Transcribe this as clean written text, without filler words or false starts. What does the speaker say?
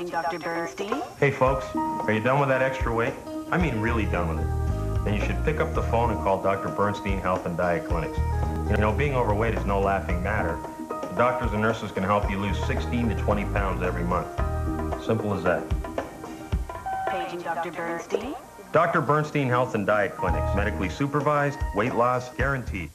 Paging Dr. Bernstein. Hey folks, are you done with that extra weight? I mean really done with it. Then you should pick up the phone and call Dr. Bernstein Health and Diet Clinics. You know, being overweight is no laughing matter. The doctors and nurses can help you lose 16 to 20 pounds every month. Simple as that. Paging Dr. Bernstein. Dr. Bernstein Health and Diet Clinics, medically supervised, weight loss guaranteed.